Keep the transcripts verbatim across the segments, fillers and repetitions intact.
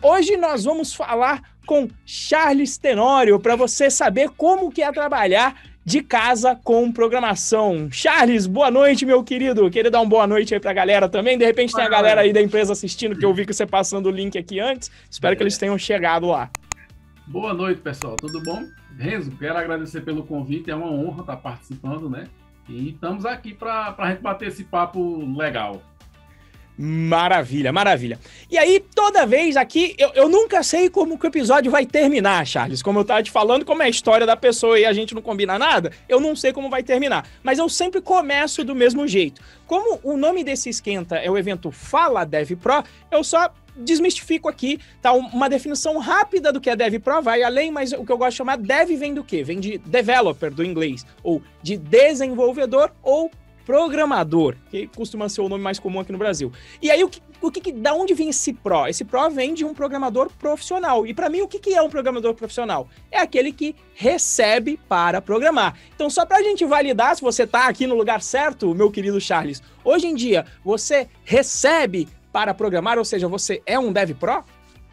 Hoje nós vamos falar com Charles Tenório para você saber como que é trabalhar de casa com programação. Charles, boa noite, meu querido. Queria dar uma boa noite aí pra galera também. De repente tem a galera aí da empresa assistindo, que eu vi que você passando o link aqui antes. Espero que eles tenham chegado lá. Boa noite, pessoal. Tudo bom? Renzo, quero agradecer pelo convite. É uma honra estar participando, né? E estamos aqui para a gente bater esse papo legal. Maravilha, maravilha. E aí, toda vez aqui, eu, eu nunca sei como que o episódio vai terminar, Charles. Como eu tava te falando, como é a história da pessoa e a gente não combina nada, eu não sei como vai terminar. Mas eu sempre começo do mesmo jeito. Como o nome desse esquenta é o evento Fala DevPro, eu só desmistifico aqui, tá? Uma definição rápida do que é DevPro, vai além, mas o que eu gosto de chamar Dev vem do quê? Vem de developer, do inglês, ou de desenvolvedor, ou programador, que costuma ser o nome mais comum aqui no Brasil. E aí, o que, o que, da onde vem esse Pro? Esse Pro vem de um programador profissional. E para mim, o que, que é um programador profissional? É aquele que recebe para programar. Então, só para a gente validar se você está aqui no lugar certo, meu querido Charles, hoje em dia, você recebe para programar, ou seja, você é um Dev Pro?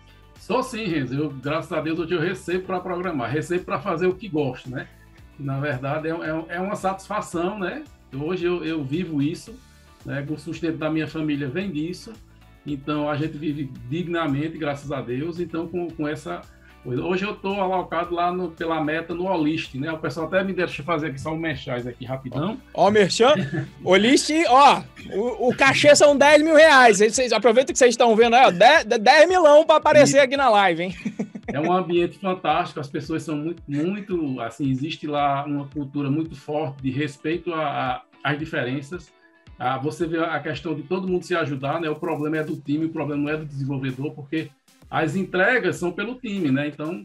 Sou sim, Renzo. Eu, graças a Deus, hoje eu recebo para programar. Recebo para fazer o que gosto, né? Na verdade, é, é, é uma satisfação, né? Hoje eu, eu vivo isso, né? O sustento da minha família vem disso, então a gente vive dignamente, graças a Deus. Então, com, com essa coisa. Hoje eu estou alocado lá no, pela meta no Olist, né? O pessoal até me deixa fazer aqui só um merchan aqui rapidão. Ó, o merchan, Olist, ó, o, o cachê são dez mil reais. Vocês aproveitam que vocês estão vendo aí, ó, dez milão para aparecer e... aqui na live, hein? É um ambiente fantástico, as pessoas são muito, muito, assim, existe lá uma cultura muito forte de respeito às diferenças. Ah, você vê a questão de todo mundo se ajudar, né? O problema é do time, o problema não é do desenvolvedor, porque as entregas são pelo time, né? Então...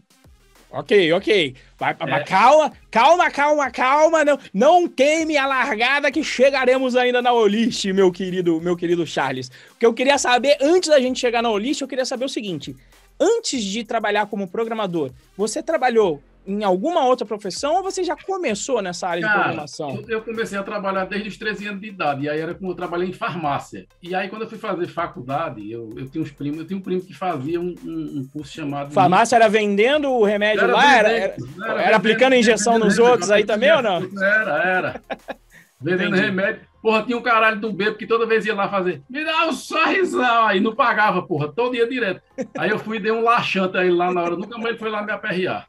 Ok, ok. Vai, é. Calma, calma, calma, calma. Não, não queime a largada que chegaremos ainda na Olist, meu querido, meu querido Charles. O que eu queria saber, antes da gente chegar na Olist, eu queria saber o seguinte... Antes de trabalhar como programador, você trabalhou em alguma outra profissão ou você já começou nessa área Cara, de programação? Eu, eu comecei a trabalhar desde os treze anos de idade, e aí era quando eu trabalhei em farmácia. E aí, quando eu fui fazer faculdade, eu, eu tinha uns primos, eu tinha um primo que fazia um, um, um curso chamado... Farmácia era vendendo o remédio era lá? Vendendo, era, era, era, era vendendo, aplicando injeção vendendo, nos vendendo, outros aí também ou não? Era, era. Vendendo Entendi. remédio. Porra, tinha um caralho de um bebo que toda vez ia lá fazer, me dá um sorrisão, aí não pagava, porra, todo dia direto. Aí eu fui e dei um laxante a ele lá na hora, nunca mais ele foi lá me aperrear.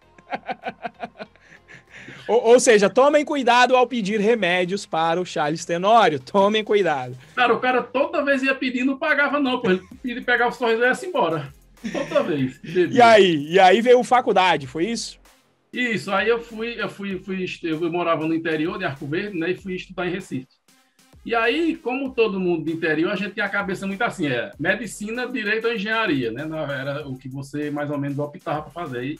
ou, ou seja, tomem cuidado ao pedir remédios para o Charles Tenório, tomem cuidado. Cara, o cara toda vez ia pedir, não pagava não, pô, ele pedia pegar o sorriso e ia embora, toda vez. E aí? E aí veio faculdade, foi isso? Isso, aí eu fui, eu fui, fui eu morava no interior de Arco Verde, né, e fui estudar em Recife. E aí, como todo mundo do interior, a gente tem a cabeça muito assim, é medicina, direito ou engenharia, né? Era o que você mais ou menos optava para fazer. E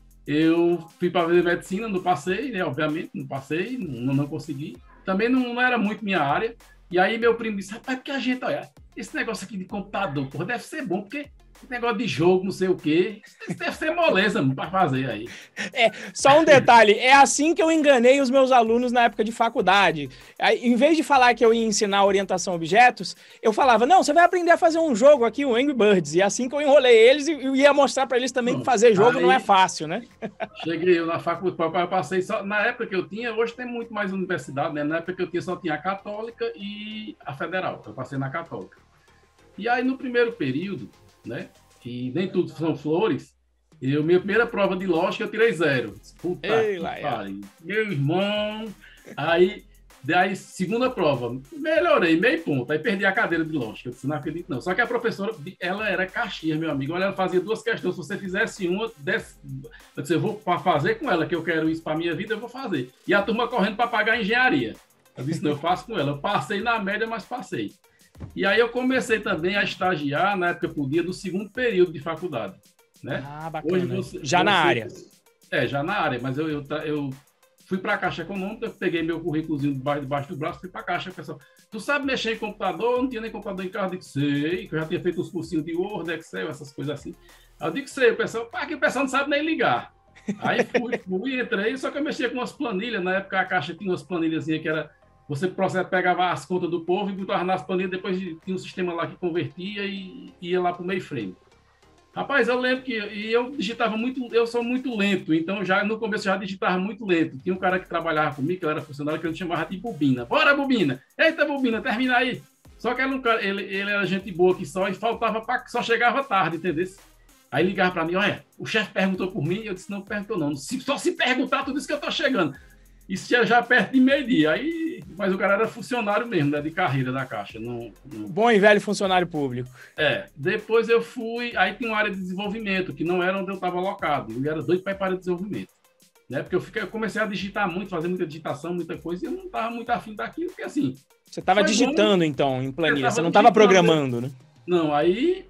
eu fui para fazer medicina, não passei, né? Obviamente, não passei, não, não consegui. Também não, não era muito minha área. E aí meu primo disse, rapaz, porque a gente, olha, esse negócio aqui de computador, porra, deve ser bom, porque esse negócio de jogo, não sei o quê, isso deve ser moleza para fazer aí. É, só um detalhe, é assim que eu enganei os meus alunos na época de faculdade. Aí, em vez de falar que eu ia ensinar orientação a objetos, eu falava, não, você vai aprender a fazer um jogo aqui, o Angry Birds. E assim que eu enrolei eles, eu ia mostrar para eles também que fazer jogo aí, não é fácil, né? Cheguei eu na faculdade, eu passei só, na época que eu tinha, hoje tem muito mais universidade, né? Na época que eu tinha, só tinha a Católica e a Federal. Eu passei na Católica. E aí, no primeiro período, né? E nem tudo são flores. Eu, minha primeira prova de lógica, eu tirei zero. Puta Ei, que pariu. Meu irmão. Aí, daí, segunda prova, melhorei, meio ponto. Aí perdi a cadeira de lógica. Eu disse, não acredito, não. Só que a professora, ela era caxias, meu amigo. Olha, ela fazia duas questões. Se você fizesse uma, desse... eu disse, eu vou fazer com ela, que eu quero isso para minha vida, eu vou fazer. E a turma correndo para pagar a engenharia. Eu disse, não, eu faço com ela. Eu passei na média, mas passei. E aí eu comecei também a estagiar, na época podia, do segundo período de faculdade, né? Ah, bacana. Hoje você, já você, na área. É, já na área, mas eu, eu, eu fui para a Caixa Econômica, eu peguei meu currículozinho debaixo, debaixo do braço, fui para a Caixa, pessoal, tu sabe mexer em computador? Eu não tinha nem computador em casa, eu disse, sei, que eu já tinha feito uns cursinhos de Word, Excel, essas coisas assim. Aí eu disse, sei, o pessoal, pá, que o pessoal não sabe nem ligar. Aí fui, fui, entrei, só que eu mexia com umas planilhas, na época a Caixa tinha umas planilhazinhas que era... Você pegava as contas do povo e botava nas planilhas, depois tinha um sistema lá que convertia e ia lá para o mainframe. Rapaz, eu lembro que e eu digitava muito, eu sou muito lento, então já no começo já digitava muito lento. Tinha um cara que trabalhava comigo, que ele era funcionário, que eu chamava de Bobina. Bora, Bobina! Eita, Bobina, termina aí! Só que ele, um cara, ele, ele era gente boa que só, e faltava pra, só chegava tarde, entendeu? Aí ligava para mim, olha, o chefe perguntou por mim, eu disse, não perguntou não, se, só se perguntar, tu disse que eu tô chegando. Isso já, já perto de meio-dia, aí, mas o cara era funcionário mesmo, né, de carreira da Caixa. Não, não... Bom e velho funcionário público. É, depois eu fui, aí tinha uma área de desenvolvimento, que não era onde eu estava alocado, eu era doido para ir para a área de desenvolvimento. Né, porque eu, fiquei, eu comecei a digitar muito, fazer muita digitação, muita coisa, e eu não estava muito afim daquilo, porque assim... Você estava digitando, bom, então, em planilha, você não estava programando, né? Não, aí...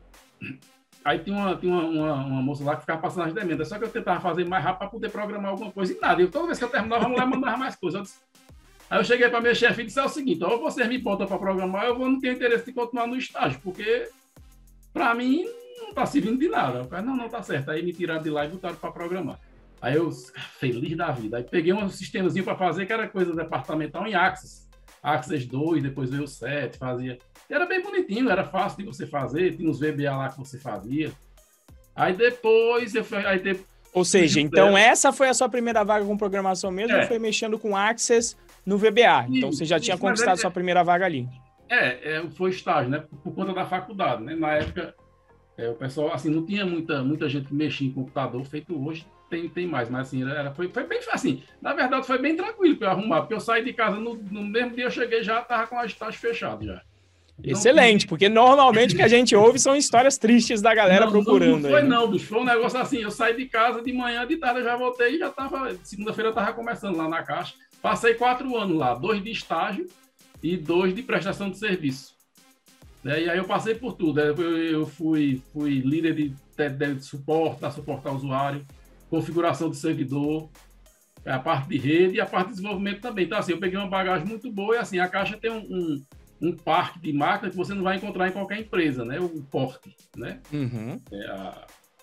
Aí tinha, uma, tinha uma, uma, uma moça lá que ficava passando as demandas, só que eu tentava fazer mais rápido para poder programar alguma coisa e nada. E toda vez que eu terminava, a mulher mandava mais coisas. Eu disse... Aí eu cheguei para minha chefe e disse: é o seguinte, ou vocês me botam para programar, eu vou, não tenho interesse de continuar no estágio, porque para mim não está servindo de nada. Eu falei, não, não está certo. Aí me tiraram de lá e botaram para programar. Aí eu, feliz da vida, aí peguei um sistemazinho para fazer, que era coisa departamental em Access. Access dois, depois veio o sete, fazia... E era bem bonitinho, era fácil de você fazer, tinha uns V B A lá que você fazia. Aí depois... Eu fui, aí de... Ou seja, então essa foi a sua primeira vaga com programação mesmo, é. Ou foi mexendo com Access no V B A? Então você já tinha isso, conquistado é, sua primeira vaga ali. É, é, foi estágio, né? Por, por conta da faculdade, né? Na época, é, o pessoal, assim, não tinha muita, muita gente que mexia em computador, feito hoje, tem, tem mais, mas assim, era, foi, foi bem assim, na verdade foi bem tranquilo para eu arrumar, porque eu saí de casa, no, no mesmo dia eu cheguei já, tava com as estágio fechado já. Excelente, não, porque normalmente o que a gente ouve são histórias tristes da galera não, procurando. Não, não foi aí, né? não, bicho, foi um negócio assim, eu saí de casa de manhã, de tarde eu já voltei e já tava, segunda-feira eu tava começando lá na Caixa, passei quatro anos lá, dois de estágio e dois de prestação de serviço. É, e aí eu passei por tudo, eu, eu fui, fui líder de, de, de suporte, dar suporte ao usuário, configuração do servidor, a parte de rede e a parte de desenvolvimento também. Então assim, eu peguei uma bagagem muito boa e assim, a Caixa tem um... um um parque de máquinas que você não vai encontrar em qualquer empresa, né? O porte, né? Uhum. É a...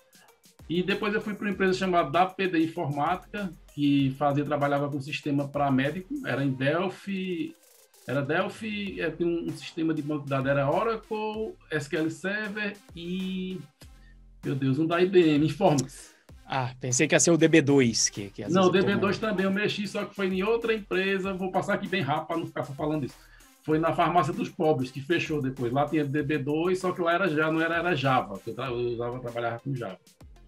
E depois eu fui para uma empresa chamada W P D Informática, que fazia, trabalhava com sistema para médico, era em Delphi, era Delphi, é, tinha um, um sistema de banco de dados, era Oracle, S Q L Server e, meu Deus, um da I B M, Informix. Ah, pensei que ia ser o D B dois. Que, que não, o D B dois também eu mexi, só que foi em outra empresa, vou passar aqui bem rápido para não ficar só falando isso. Foi na Farmácia dos Pobres, que fechou depois. Lá tinha D B dois, só que lá era, já não era, era Java. Eu, tra- eu usava, trabalhava com Java.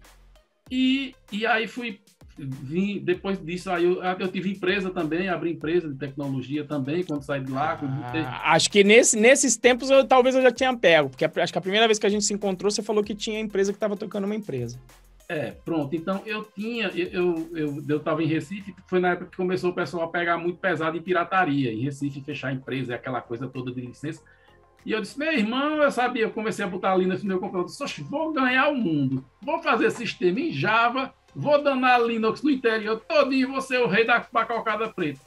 E, e aí fui... Vim, depois disso, aí eu, eu tive empresa também, abri empresa de tecnologia também, quando saí de lá. Ah, acho que nesse, nesses tempos eu, talvez eu já tinha pego, porque acho que a primeira vez que a gente se encontrou, você falou que tinha empresa que estava tocando uma empresa. É, pronto. Então, eu tinha... Eu eu eu estava em Recife, foi na época que começou o pessoal a pegar muito pesado em pirataria. Em Recife, fechar a empresa, aquela coisa toda de licença. E eu disse, meu irmão, eu sabia, eu comecei a botar Linux no meu computador. Eu disse, vou ganhar o mundo. Vou fazer sistema em Java, vou danar Linux no interior todinho, vou ser o rei da bacalcada preta.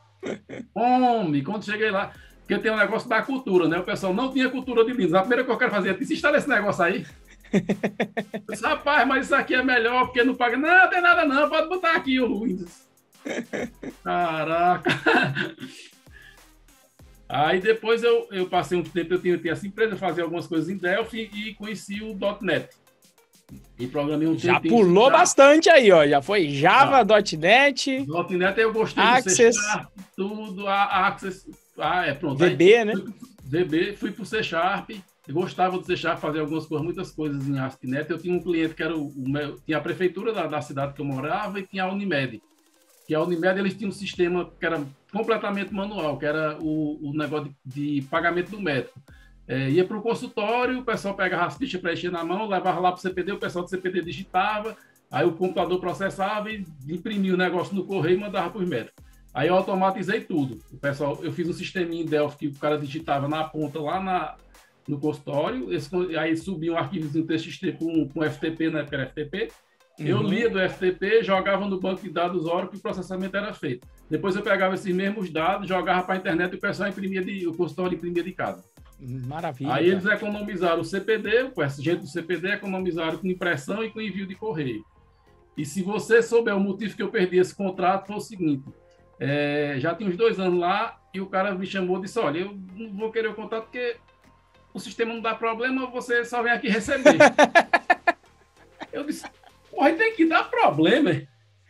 Homem, quando cheguei lá... Porque tem um negócio da cultura, né? O pessoal não tinha cultura de Linux. A primeira coisa que eu quero fazer é disse, instala esse negócio aí. Eu disse, rapaz, mas isso aqui é melhor porque não paga. Não, não tem nada não, pode botar aqui o Windows. Caraca. Aí depois eu, eu passei um tempo, eu tinha, tinha essa empresa, eu fazia algumas coisas em Delphi e conheci o .NET. E programei um Já pulou bastante aí, ó. Já foi Java, ah. .NET. .NET eu gostei Access. do C Sharp, tudo, a Access. Ah, é pronto. V B, aí, né? V B, fui pro C Sharp. Eu gostava do C Sharp, fazer algumas coisas, muitas coisas em ASP.NET. Eu tinha um cliente que era o, o meu, tinha a prefeitura da, da cidade que eu morava e tinha a Unimed. Que a Unimed, eles tinham um sistema que era completamente manual, que era o, o negócio de, de pagamento do médico. É, ia para o consultório, o pessoal pegava as fichas para encher na mão, levava lá para o C P D, o pessoal do C P D digitava, aí o computador processava e imprimia o negócio no correio e mandava para os médicos. Aí eu automatizei tudo. O pessoal, eu fiz um sisteminha em Delphi que o cara digitava na ponta lá na, no consultório, esse, aí subia um arquivozinho T X T com, com F T P, na época era F T P. Uhum. Eu lia do F T P, jogava no banco de dados Oracle e o processamento era feito. Depois eu pegava esses mesmos dados, jogava para a internet e o pessoal imprimia de, o consultório imprimia de casa. Maravilha. Aí eles economizaram o C P D, o gente do C P D economizaram com impressão e com envio de correio. E se você souber o motivo que eu perdi esse contrato, foi o seguinte, é, já tinha uns dois anos lá e o cara me chamou e disse, olha, eu não vou querer o contrato porque o sistema não dá problema, você só vem aqui receber. Porra, tem que dar problema, hein?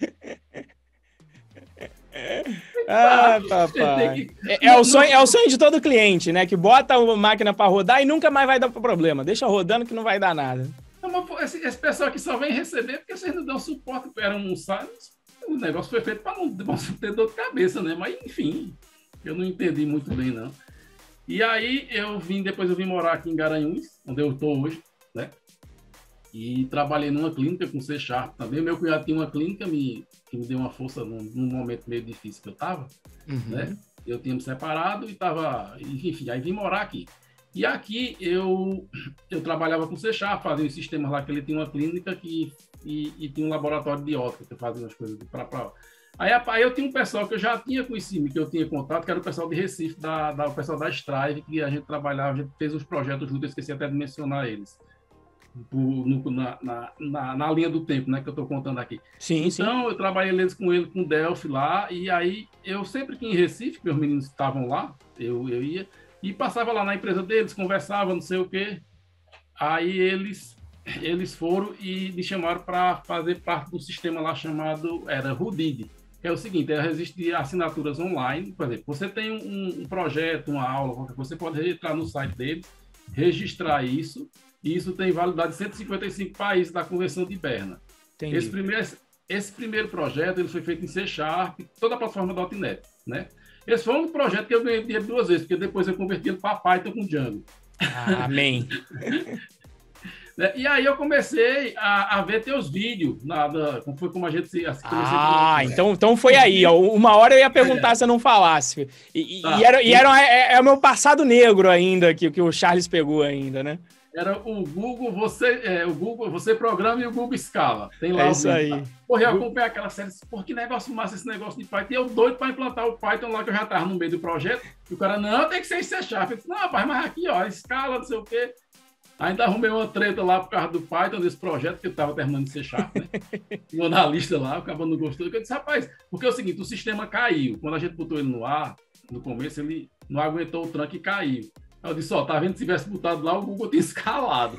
Ah, papai. É, é, o sonho, é o sonho de todo cliente, né? Que bota a máquina pra rodar e nunca mais vai dar problema. Deixa rodando que não vai dar nada. Não, mas esse, esse pessoal aqui só vem receber porque vocês não dão suporte. Era um site. O negócio foi feito para não, não ter dor de cabeça, né? Mas, enfim, eu não entendi muito bem, não. E aí, eu vim, depois eu vim morar aqui em Garanhuns, onde eu estou hoje, né? E trabalhei numa clínica com C Sharp também. Meu cunhado tinha uma clínica me, que me deu uma força num, num momento meio difícil que eu estava, uhum. né? Eu tinha me separado e estava... Enfim, aí vim morar aqui. E aqui eu, eu trabalhava com C Sharp, fazia os sistemas lá, que ele tinha uma clínica que, e, e tinha um laboratório de ótica, que eu fazia umas coisas para... Aí, aí eu tinha um pessoal que eu já tinha conhecido, que eu tinha contato, que era o pessoal de Recife, da, da, o pessoal da Strive, que a gente trabalhava, a gente fez uns projetos juntos, eu esqueci até de mencionar eles. No, na, na, na, na linha do tempo, né, que eu estou contando aqui. Sim, então, sim. Eu trabalhei eles com ele, com o Delphi lá, e aí eu sempre que em Recife, que os meninos estavam lá, eu, eu ia, e passava lá na empresa deles, conversava, não sei o quê. Aí eles, eles foram e me chamaram para fazer parte do sistema lá chamado, era Rudid, que é o seguinte, é registro de assinaturas online. Por exemplo, você tem um, um projeto, uma aula, qualquer coisa, você pode entrar no site deles, registrar isso, e isso tem validade de cento e cinquenta e cinco países da Convenção de Berna. Esse primeiro, esse primeiro projeto ele foi feito em C Sharp, toda a plataforma .NET, né? Esse foi um projeto que eu ganhei dinheiro duas vezes, porque depois eu converti ele para Python com Django. Ah, amém. E aí eu comecei a, a ver teus vídeos, nada, como foi como a gente se... Assim, ah, então, então foi aí, ó, uma hora eu ia perguntar é. se eu não falasse. E, tá. e era, e era é, é o meu passado negro ainda, que, que o Charles pegou ainda, né? Era o Google, você, é, o Google, você programa e o Google escala. Tem lá é o isso vídeo, aí. Tá? Porra, eu acompanhei aquela série, porra, que negócio massa esse negócio de Python. E eu doido para implantar o Python lá, que eu já estava no meio do projeto. E o cara, não, tem que ser em C Sharp. Eu disse, não, rapaz, mas aqui, ó, escala, não sei o quê. Ainda arrumei uma treta lá por causa do Python, desse projeto, que eu estava terminando de C Sharp, né? O analista lá, o cara não gostou. Eu disse, rapaz, porque é o seguinte, o sistema caiu. Quando a gente botou ele no ar, no começo, ele não aguentou o tranco e caiu. Eu disse, ó, tá vendo? Se tivesse botado lá, o Google tinha escalado.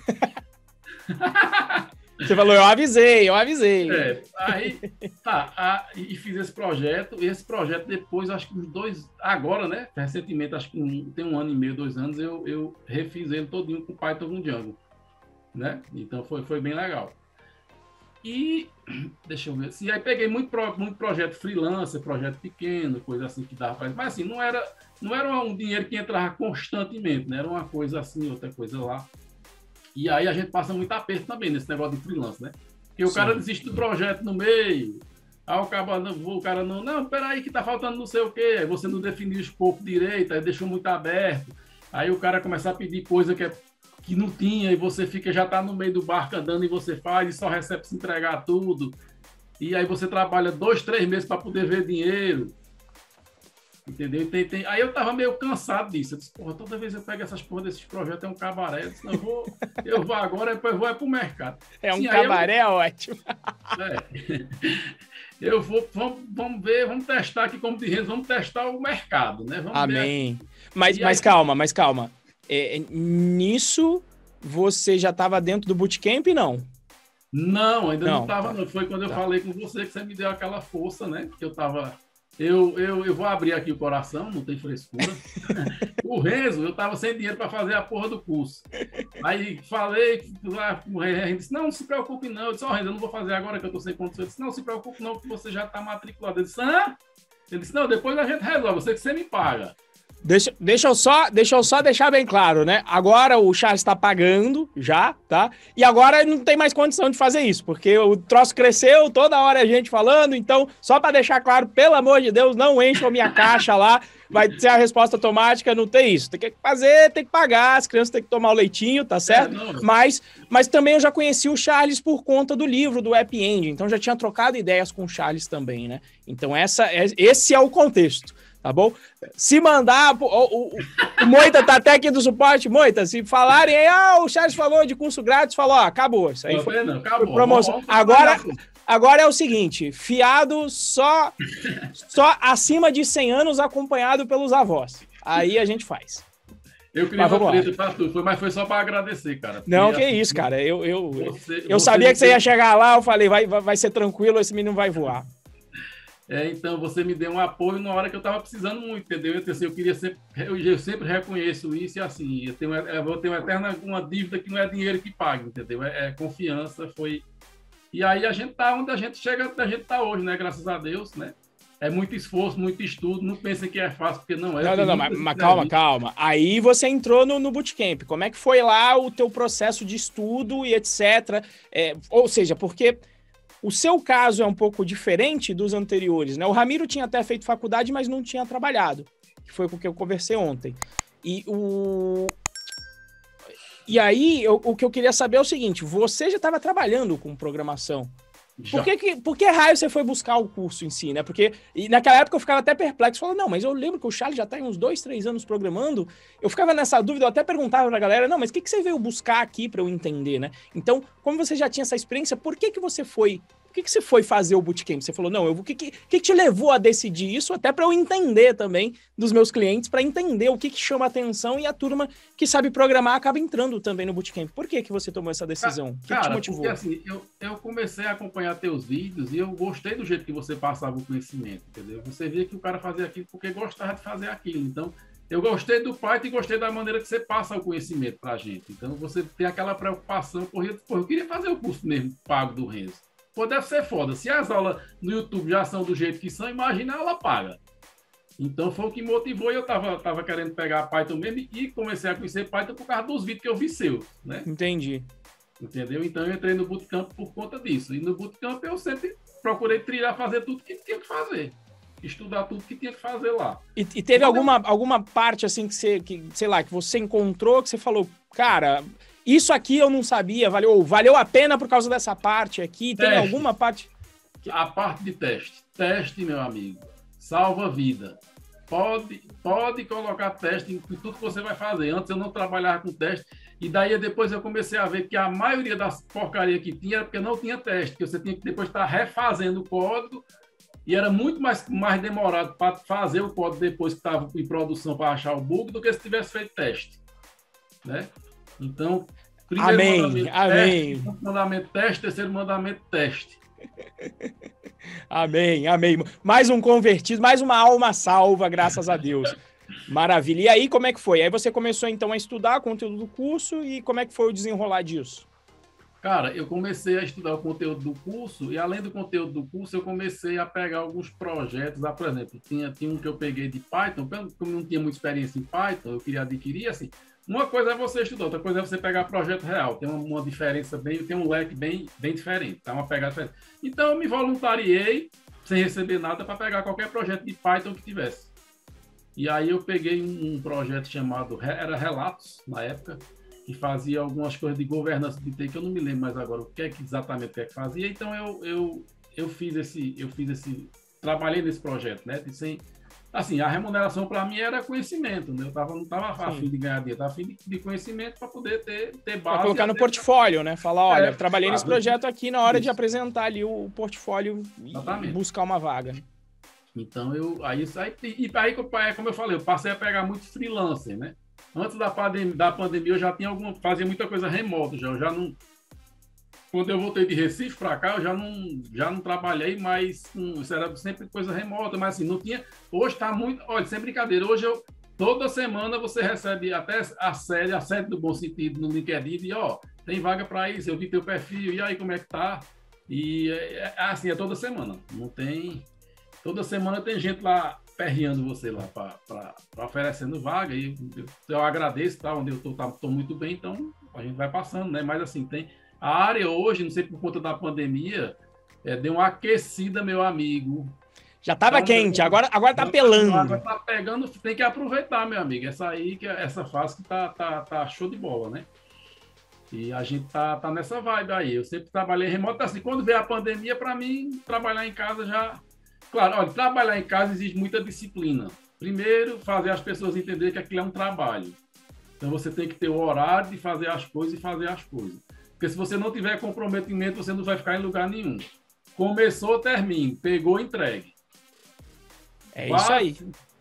Você falou, eu avisei, eu avisei. É, aí, tá, a, e fiz esse projeto, e esse projeto depois, acho que uns dois, agora, né, recentemente, acho que um, tem um ano e meio, dois anos, eu, eu refiz ele todinho com Python com Django, né, então foi, foi bem legal. E, deixa eu ver, assim, aí peguei muito, pro, muito projeto freelancer, projeto pequeno, coisa assim que dava pra... Mas assim, não era, não era um dinheiro que entrava constantemente, né? Era uma coisa assim, outra coisa lá. E aí a gente passa muito aperto também nesse negócio de freelance, né? Porque o Sim. cara desiste do projeto no meio, aí o cara não, o cara não, não, peraí que tá faltando não sei o quê, aí você não definiu o escopo direito, aí deixou muito aberto, aí o cara começa a pedir coisa que é que não tinha, e você fica, já tá no meio do barco andando e você faz, e só recebe se entregar tudo. E aí você trabalha dois, três meses para poder ver dinheiro. Entendeu? Tem, tem... Aí eu tava meio cansado disso. Eu disse, porra, toda vez eu pego essas porra desses projetos, é um cabaré. Eu disse, não, eu vou, eu vou agora, depois eu vou é pro mercado. É um Sim, cabaré eu... ótimo. É. Eu vou, vamos, vamos ver, vamos testar aqui, como diz, vamos testar o mercado, né? Vamos Amém. Ver. Mas, mas aí... calma, mas calma. É, nisso, você já estava dentro do bootcamp, não? Não, ainda não estava, não. Foi quando eu tá. falei com você que você me deu aquela força, né? Que eu estava... Eu, eu, eu vou abrir aqui o coração, não tem frescura. O Renzo, eu estava sem dinheiro para fazer a porra do curso. Aí falei, lá, o Renzo disse, não, não se preocupe não. Eu disse, ó, oh, Renzo, eu não vou fazer agora que eu estou sem condição. Eu disse, não, se preocupe não, que você já está matriculado. Ele disse, ah? Ele disse, não, depois a gente resolve, você que você me paga. Deixa, deixa, eu só, deixa eu só deixar bem claro, né? Agora o Charles está pagando já, tá? E agora não tem mais condição de fazer isso, porque o troço cresceu, toda hora a gente falando, então, só para deixar claro, pelo amor de Deus, não encham a minha caixa lá, vai ser a resposta automática, não tem isso. Tem que fazer, tem que pagar, as crianças têm que tomar o leitinho, tá certo? É, não, mas, mas também eu já conheci o Charles por conta do livro, do App Engine, então já tinha trocado ideias com o Charles também, né? Então essa, esse é o contexto. Tá bom? Se mandar, o, o, o Moita tá até aqui do suporte, Moita, se falarem aí, ah, o Charles falou de curso grátis, falou, ó, acabou, isso aí não, foi, não, acabou. Foi promoção. Agora, agora é o seguinte, fiado só, só acima de cem anos acompanhado pelos avós. Aí a gente faz. Eu queria uma treta pra tu, foi, mas foi só para agradecer, cara. Não, que assim, isso, cara. Eu, eu, você, eu você sabia que você deu... ia chegar lá, eu falei, vai, vai ser tranquilo, esse menino vai voar. É, então, você me deu um apoio na hora que eu estava precisando muito, entendeu? Eu, assim, eu queria sempre, eu, eu sempre reconheço isso e assim, eu, tenho, eu vou ter uma eterna uma dívida que não é dinheiro que paga, entendeu? É, é confiança, foi... E aí a gente tá onde a gente chega, onde a gente tá hoje, né? Graças a Deus, né? É muito esforço, muito estudo, não pensem que é fácil, porque não é. Não, não, não, mas, mas calma, calma. Aí você entrou no, no bootcamp. Como é que foi lá o teu processo de estudo e etcétera? É, ou seja, porque... O seu caso é um pouco diferente dos anteriores, né? O Ramiro tinha até feito faculdade, mas não tinha trabalhado, que foi com o que eu conversei ontem. E, o... e aí, eu, o que eu queria saber é o seguinte, você já estava trabalhando com programação. Por que, que, por que raio você foi buscar o curso em si, né? Porque e naquela época eu ficava até perplexo, falando, não, mas eu lembro que o Charles já está em uns dois, três anos programando, eu ficava nessa dúvida, eu até perguntava pra galera, não, mas o que, que você veio buscar aqui para eu entender, né? Então, como você já tinha essa experiência, por que que você foi... Por que, que você foi fazer o bootcamp? Você falou, não, eu, o que, que, que te levou a decidir isso? Até para eu entender também dos meus clientes, para entender o que, que chama atenção e a turma que sabe programar acaba entrando também no bootcamp. Por que, que você tomou essa decisão? O que, Cara, que te motivou? Porque assim, eu, eu comecei a acompanhar teus vídeos e eu gostei do jeito que você passava o conhecimento, entendeu? Você via que o cara fazia aquilo porque gostava de fazer aquilo. Então, eu gostei do Python e gostei da maneira que você passa o conhecimento para a gente. Então, você tem aquela preocupação, porra, eu queria fazer o curso mesmo pago do Renzo. Pô, deve ser foda. Se as aulas no YouTube já são do jeito que são, imagina a aula paga. Então foi o que motivou e eu tava, tava querendo pegar Python mesmo e comecei a conhecer Python por causa dos vídeos que eu vi seus, né? Entendi. Entendeu? Então eu entrei no Bootcamp por conta disso. E no Bootcamp eu sempre procurei trilhar, fazer tudo que tinha que fazer. Estudar tudo que tinha que fazer lá. E, e teve alguma, alguma parte assim que você, que, sei lá, que você encontrou, que você falou, cara... Isso aqui eu não sabia, valeu, valeu a pena por causa dessa parte aqui? Tem teste. alguma parte? A parte de teste. Teste, meu amigo, salva vida. Pode, pode colocar teste em tudo que você vai fazer. Antes eu não trabalhava com teste, e daí depois eu comecei a ver que a maioria das porcarias que tinha era porque não tinha teste, que você tinha que depois estar refazendo o código, e era muito mais, mais demorado para fazer o código depois que estava em produção para achar o bug do que se tivesse feito teste, né? Então, primeiro amém, mandamento, amém. Teste, segundo mandamento, teste, terceiro mandamento, teste. Amém, amém. Mais um convertido, mais uma alma salva, graças a Deus. Maravilha. E aí, como é que foi? Aí você começou, então, a estudar o conteúdo do curso e como é que foi o desenrolar disso? Cara, eu comecei a estudar o conteúdo do curso e, além do conteúdo do curso, eu comecei a pegar alguns projetos. Ah, por exemplo, tinha, tinha um que eu peguei de Python, como não tinha muita experiência em Python, eu queria adquirir, assim... Uma coisa é você estudar, outra coisa é você pegar projeto real. Tem uma, uma diferença bem, tem um leque bem, bem diferente, tá? Uma pegada diferente. Então, eu me voluntariei, sem receber nada, para pegar qualquer projeto de Python que tivesse. E aí eu peguei um, um projeto chamado, era Relatos, na época, que fazia algumas coisas de governança de T I, que eu não me lembro mais agora o que é que exatamente o que é que fazia. Então, eu, eu, eu fiz esse, eu fiz esse, trabalhei nesse projeto, né? De sem, assim, a remuneração para mim era conhecimento, né? Eu tava, não estava afim de ganhar dinheiro, estava afim de, de conhecimento para poder ter, ter base. Pra colocar no ter... portfólio, né? Falar, olha, é, trabalhei nesse projeto aqui na hora isso. de apresentar ali o portfólio Exatamente. E buscar uma vaga. Então, eu, aí, aí, e aí, como eu falei, eu passei a pegar muito freelancer, né? Antes da pandemia, da pandemia eu já tinha alguma, fazia muita coisa remota, já, eu já não... Quando eu voltei de Recife para cá, eu já não, já não trabalhei mais com... Isso era sempre coisa remota, mas assim, não tinha... Hoje está muito... Olha, sem brincadeira, hoje eu... Toda semana você recebe até a série, a série do bom sentido no LinkedIn, e ó, tem vaga para isso, eu vi teu perfil, e aí como é que tá? E é, é assim, é toda semana, não tem... Toda semana tem gente lá perreando você lá, para oferecendo vaga, e eu, eu agradeço, tá? Onde eu tô, tá, tô muito bem, então a gente vai passando, né? Mas assim, tem... A área hoje, não sei por conta da pandemia, é, deu uma aquecida, meu amigo. Já estava tá quente, agora, agora tá pelando. Agora tá pegando, tem que aproveitar, meu amigo. Essa aí, que essa fase que tá, tá, tá show de bola, né? E a gente tá, tá nessa vibe aí. Eu sempre trabalhei remoto, assim, quando veio a pandemia, para mim, trabalhar em casa já... Claro, olha, trabalhar em casa exige muita disciplina. Primeiro, fazer as pessoas entenderem que aquilo é um trabalho. Então, você tem que ter o horário de fazer as coisas e fazer as coisas. Porque se você não tiver comprometimento, você não vai ficar em lugar nenhum. Começou, termine. Pegou, entregue. É isso aí.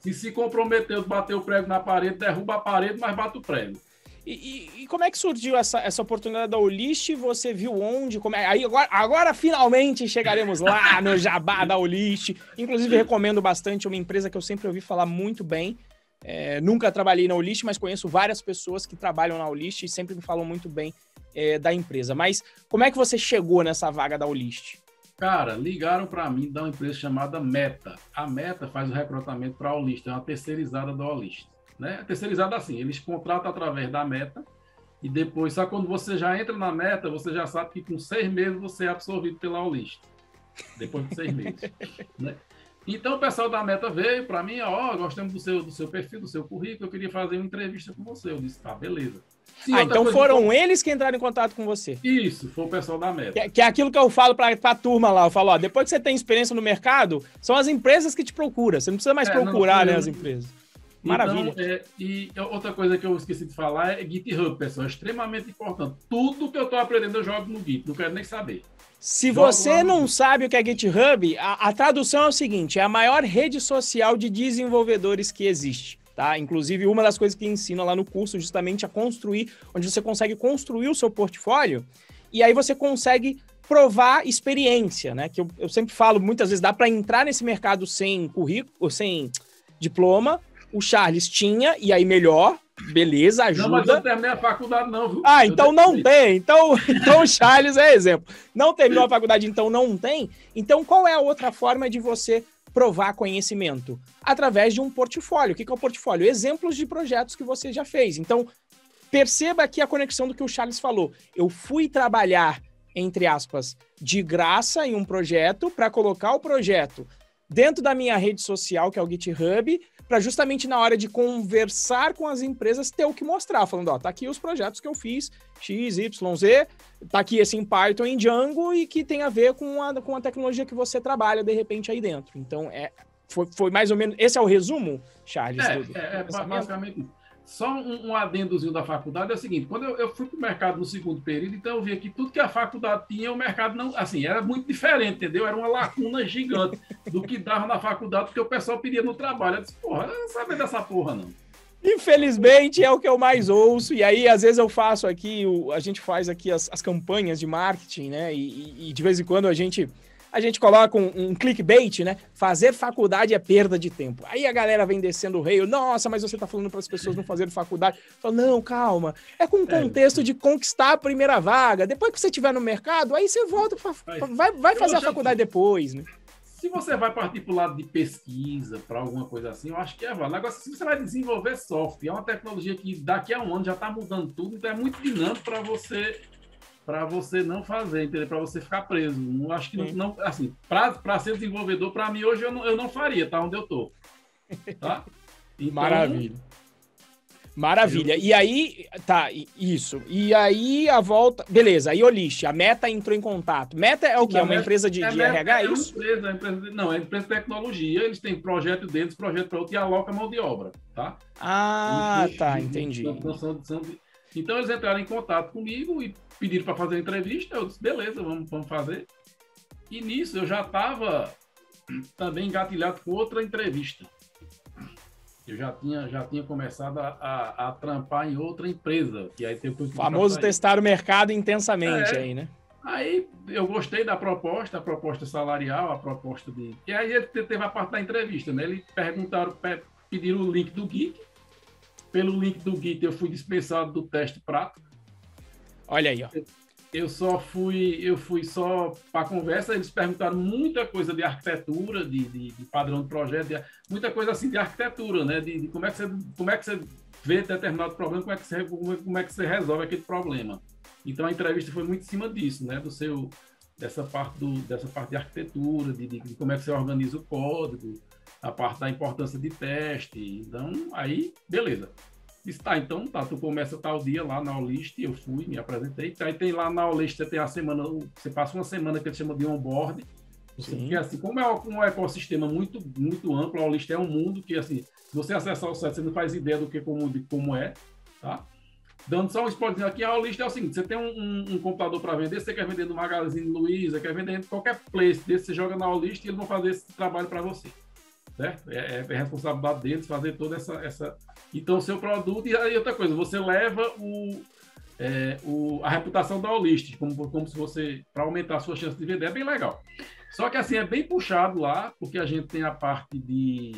se se comprometeu de bater o prego na parede, derruba a parede, mas bate o prego. E, e, e como é que surgiu essa, essa oportunidade da Olist? Você viu onde? Como é? Aí agora, agora finalmente chegaremos lá no jabá da Olist. Inclusive recomendo bastante, uma empresa que eu sempre ouvi falar muito bem. É, nunca trabalhei na Olist, mas conheço várias pessoas que trabalham na Olist e sempre me falam muito bem é, da empresa. Mas como é que você chegou nessa vaga da Olist? Cara, ligaram para mim da uma empresa chamada Meta. A Meta faz o recrutamento para a Olist, é uma terceirizada da Olist. Né? Terceirizada assim, eles contratam através da Meta e depois, só quando você já entra na Meta, você já sabe que com seis meses você é absorvido pela Olist. Depois de seis meses. Né? Então o pessoal da Meta veio para mim, ó, oh, gostamos do seu, do seu perfil, do seu currículo, eu queria fazer uma entrevista com você. Eu disse, tá, beleza. Sim, ah, então coisa, foram então... eles que entraram em contato com você. Isso, foi o pessoal da Meta. Que, que é aquilo que eu falo para a turma lá, eu falo, ó, depois que você tem experiência no mercado, são as empresas que te procuram, você não precisa mais é, procurar, não, né, as empresas. Maravilha. Então, é, e outra coisa que eu esqueci de falar é GitHub, pessoal, é extremamente importante. Tudo que eu estou aprendendo eu jogo no Git, não quero nem saber. Se jogo você não Git. sabe o que é GitHub, a, a tradução é o seguinte, é a maior rede social de desenvolvedores que existe, tá? Inclusive, uma das coisas que ensina lá no curso justamente a construir, onde você consegue construir o seu portfólio, e aí você consegue provar experiência, né? Que eu, eu sempre falo, muitas vezes dá para entrar nesse mercado sem currículo, sem diploma. O Charles tinha, e aí melhor, beleza, ajuda. Não, mas eu terminei a faculdade não, viu? Ah, então não tem. Então, então o Charles é exemplo. Não terminou a faculdade, então não tem. Então qual é a outra forma de você provar conhecimento? Através de um portfólio. O que é o portfólio? Exemplos de projetos que você já fez. Então, perceba aqui a conexão do que o Charles falou. Eu fui trabalhar, entre aspas, de graça em um projeto para colocar o projeto dentro da minha rede social, que é o GitHub, para justamente na hora de conversar com as empresas ter o que mostrar, falando, ó, tá aqui os projetos que eu fiz, X, Y, Z, tá aqui esse em Python, em Django, e que tem a ver com a, com a tecnologia que você trabalha, de repente, aí dentro. Então, é, foi, foi mais ou menos, esse é o resumo, Charles? É, do, é, é basicamente isso. Só um, um adendozinho da faculdade é o seguinte, quando eu, eu fui para o mercado no segundo período, então eu vi que tudo que a faculdade tinha, o mercado não, assim, era muito diferente, entendeu? Era uma lacuna gigante do que dava na faculdade, porque o pessoal pedia no trabalho. Eu disse, porra, eu não sabia dessa porra, não. Infelizmente, é o que eu mais ouço, e aí, às vezes, eu faço aqui, o, a gente faz aqui as, as campanhas de marketing, né, e, e de vez em quando a gente... A gente coloca um, um clickbait, né? Fazer faculdade é perda de tempo. Aí a galera vem descendo o rei. Nossa, mas você tá falando para as pessoas não fazerem faculdade. Fala, não, calma. É com o contexto de conquistar a primeira vaga. Depois que você estiver no mercado, aí você volta, pra, vai, vai fazer a faculdade depois, né? Se você vai partir para o lado de pesquisa, para alguma coisa assim, eu acho que é válido. Agora, se você vai desenvolver software, é uma tecnologia que daqui a um ano já está mudando tudo, então é muito dinâmico para você... para você não fazer, entendeu? Para você ficar preso. Não acho que não, não assim, para ser desenvolvedor, para mim hoje eu não, eu não faria, tá onde eu tô. Tá? Então, maravilha. Maravilha. Eu... E aí, tá, isso. E aí a volta, beleza, aí Olist, a Meta entrou em contato. Meta é o quê? É uma Meta, empresa de, é de R H, é isso? É uma empresa, é uma empresa, não, é uma empresa de tecnologia, eles têm projeto deles, projeto para outro e aloca mão de obra, tá? Ah, e, tá, e, entendi. São, são, então eles entraram em contato comigo e pediram para fazer a entrevista, eu disse, beleza, vamos, vamos fazer. E nisso eu já estava também engatilhado com outra entrevista. Eu já tinha, já tinha começado a, a, a trampar em outra empresa. Que aí tem o famoso testar o mercado intensamente é, aí, né? Aí eu gostei da proposta, a proposta salarial, a proposta de... E aí teve a parte da entrevista, né? Eles perguntaram, pediram o link do Git. Pelo link do Git eu fui dispensado do teste prático. Olha aí, ó. Eu só fui, eu fui só para conversa, eles perguntaram muita coisa de arquitetura, de, de, de padrão de projeto, de, muita coisa assim de arquitetura, né? De, de como é que você, como é que você vê determinado problema, como é que você, como é que você resolve aquele problema. Então a entrevista foi muito em cima disso, né? Do seu, dessa parte do, dessa parte de arquitetura, de, de, de como é que você organiza o código, a parte da importância de teste. Então aí, beleza. Disse, tá, então tá, tu começa tal dia lá na Olist, eu fui, me apresentei. Aí tem lá na Olist, você tem a semana, você passa uma semana que eles chamam de onboard. Porque assim, como é um ecossistema muito, muito amplo, a Olist é um mundo que, assim, se você acessar o site, você não faz ideia do que como, de como é, tá? Dando só um spoiler aqui, a Olist é o seguinte, você tem um, um, um computador para vender, você quer vender no Magazine Luiza, quer vender em qualquer place desse, você joga na Olist e eles vão fazer esse trabalho para você. certo? É, é responsabilidade deles fazer toda essa, essa... Então, o seu produto... E aí, outra coisa, você leva o, é, o, a reputação da Holistic, como, como se você... para aumentar a sua chance de vender, é bem legal. Só que, assim, é bem puxado lá, porque a gente tem a parte de...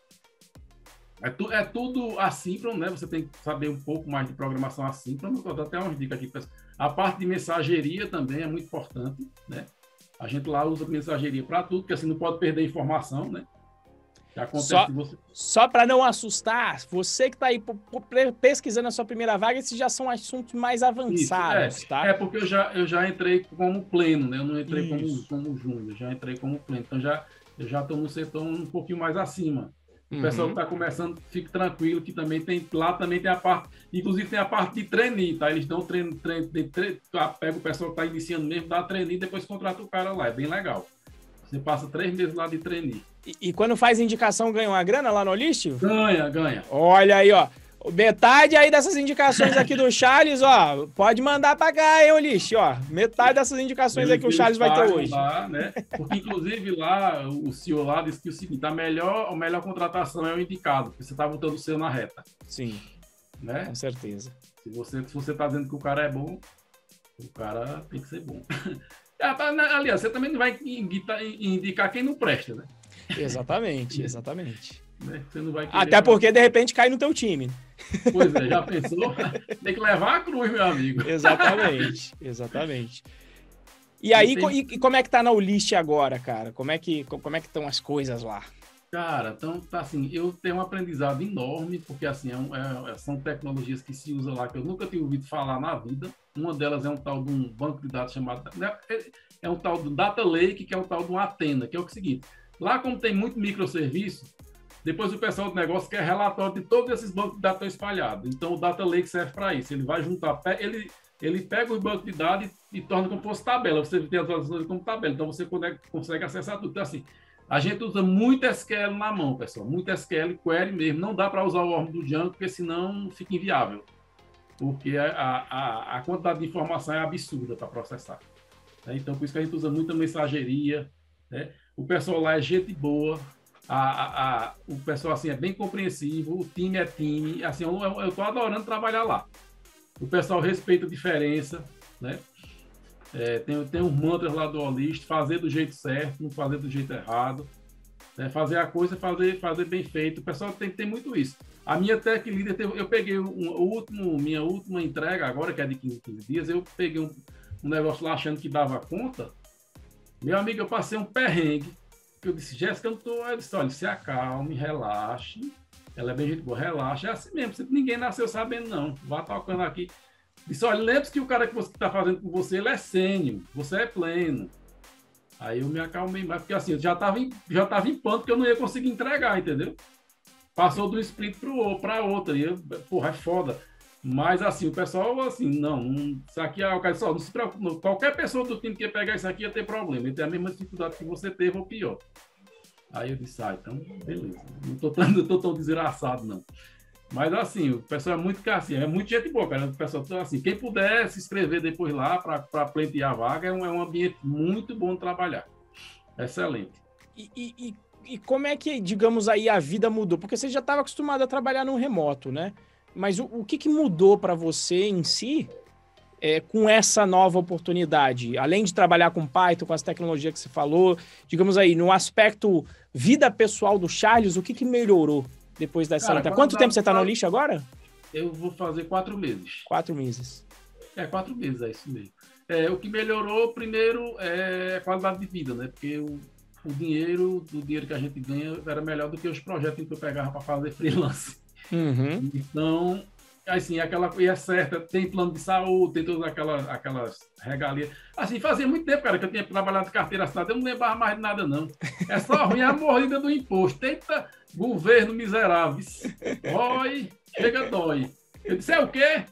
É, tu, é tudo assíncrono, né? Você tem que saber um pouco mais de programação assíncrona. Vou dar até umas dicas aqui. A parte de mensageria também é muito importante, né? A gente lá usa mensageria para tudo, porque assim não pode perder informação, né? Só, você... só para não assustar, você que está aí pesquisando a sua primeira vaga, esses já são assuntos mais avançados, Isso, é, tá? É porque eu já, eu já entrei como pleno, né? Eu não entrei Isso. como, como júnior, já entrei como pleno. Então já, eu já estou no setor um pouquinho mais acima. O pessoal que está começando, fique tranquilo, que também tem, lá também tem a parte, inclusive tem a parte de trainee, tá? Eles dão treino, treino, treino, treino pega o pessoal que está iniciando mesmo, dá trainee, depois contrata o cara lá, é bem legal. Você passa três meses lá de trainee. E, e quando faz indicação, ganha uma grana lá no Holistic? Ganha, ganha. Olha aí, ó. Metade aí dessas indicações aqui do Charles, ó, pode mandar pra cá, hein, Holistic, ó. Metade dessas indicações aí que o Charles vai ter hoje. Lá, né? Porque, inclusive, lá, o C E O lá disse que o seguinte, a melhor, a melhor contratação é o indicado, porque você tá botando o seu na reta. Sim, né? Com certeza. Se você, se você tá dizendo que o cara é bom, o cara tem que ser bom. Aliás, você também não vai indicar quem não presta, né? Exatamente, exatamente. Você não vai Até porque, de repente, cai no teu time. Pois é, já pensou? Tem que levar a cruz, meu amigo. Exatamente, exatamente. E aí, tem... e, e como é que tá na Holistic agora, cara? Como é que como é que estão as coisas lá? Cara, então, tá assim, eu tenho um aprendizado enorme, porque assim, é um, é, são tecnologias que se usam lá, que eu nunca tinha ouvido falar na vida. Uma delas é um tal de um banco de dados chamado... É, é um tal do Data Lake, que é um tal de um Athena, que é o seguinte, lá como tem muito microserviço, depois o pessoal do negócio quer relatório de todos esses bancos de dados espalhados. Então, o Data Lake serve para isso. Ele vai juntar... Ele, ele pega os bancos de dados e, e torna como se fosse tabela. Você tem as atualizações como tabela. Então, você consegue, consegue acessar tudo. Então, assim, a gente usa muito S Q L na mão, pessoal. Muito S Q L, query mesmo. Não dá para usar o Orm do Django, porque senão fica inviável. Porque a, a, a quantidade de informação é absurda para processar. Então, por isso que a gente usa muita mensageria. Né? O pessoal lá é gente boa. A, a, a, o pessoal assim, é bem compreensivo, o time é time, assim, eu estou adorando trabalhar lá. O pessoal respeita a diferença, né? É, tem, tem uns mantras lá do Holistic, fazer do jeito certo, não fazer do jeito errado, né? Fazer a coisa, fazer, fazer bem feito. O pessoal tem que ter muito isso. A minha Tech Leader, eu peguei um, o último, minha última entrega agora, que é de quinze, quinze dias, eu peguei um, um negócio lá achando que dava conta. Meu amigo, eu passei um perrengue. Eu disse, Jéssica, eu não tô... Eu disse, olha, se acalme, relaxe. Ela é bem gente boa, relaxe. É assim mesmo, ninguém nasceu sabendo, não. Vá tocando aqui. Disse, olha, lembre-se que o cara que você está fazendo com você, ele é sênior, você é pleno. Aí eu me acalmei mais, porque assim, eu já estava em, já tava em ponto que eu não ia conseguir entregar, entendeu? Passou do sprint para outra, e eu, porra, é foda. Mas assim, o pessoal, assim, não, não isso aqui é o cara só, não se preocupe, não. Qualquer pessoa do time que ia pegar isso aqui ia ter problema, ia ter a mesma dificuldade que você teve ou pior. Aí eu disse, ah, então, beleza, não tô tão, não tô tão desgraçado, não. Mas assim, o pessoal é muito assim, é muito gente boa, cara. O pessoal, assim, quem puder se inscrever depois lá para pleitear a vaga, é um, é um ambiente muito bom de trabalhar. Excelente. E, e, e como é que, digamos aí, a vida mudou? Porque você já estava acostumado a trabalhar no remoto, né? Mas o, o que, que mudou para você em si é, com essa nova oportunidade? Além de trabalhar com Python, com as tecnologias que você falou, digamos aí, no aspecto vida pessoal do Charles, o que, que melhorou depois dessa... Cara, quanto tempo você está no Holistic agora? Eu vou fazer quatro meses. Quatro meses. É, quatro meses, é isso mesmo. É, o que melhorou, primeiro, é a qualidade de vida, né? Porque o, o dinheiro, o dinheiro que a gente ganha era melhor do que os projetos que eu pegava para fazer freelance. Uhum. Então, assim, aquela coisa é certa, tem plano de saúde, tem todas aquelas, aquelas regalias. Assim, fazia muito tempo, cara, que eu tinha trabalhado de carteira assinada, eu não lembrava mais de nada, não. É só ruim a mordida do imposto. Eita, governo miserável. Dói, chega dói. Eu disse, é o quê?